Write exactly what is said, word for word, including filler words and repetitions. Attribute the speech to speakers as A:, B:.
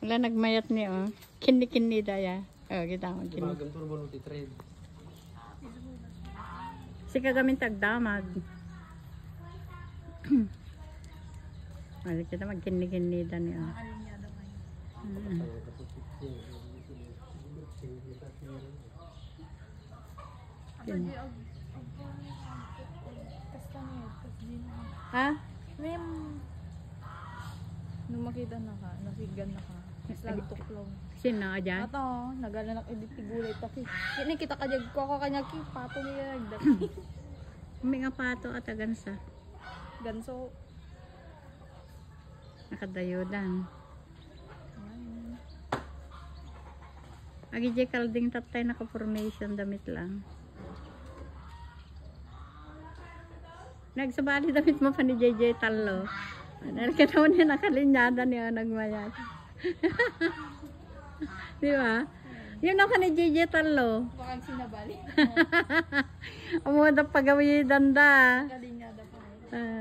A: Wala nagmayat ni oh. Kini-kini daya. Oh, kita mo kini.
B: Magang turbo no titrade.
A: Si kagamin tagdamag. Mali kita magkini-kini da ni oh. Mm. Ha?
C: Mem, nung makita na ka, nasigan na ka, naslag tuklaw.
A: Sino ka dyan?
C: Ato, nagalanak edit tigulay taki. Kini kita ka jag ko kanya ki pato niya nagdat.
A: May nga pato at agansa.
C: Ganso.
A: Nakadayodan. Agi jay kalding tatay naka-formation damit lang. Nagsabali damit mo pa ni J J Talo. Nalkataon niya nakalinyada niya nagmayat. Di ba? Yun ako ni J J Talo.
C: Bakang sinabali.
A: Amo da pagawi danda.
C: Kalinyada pa.
A: Uh,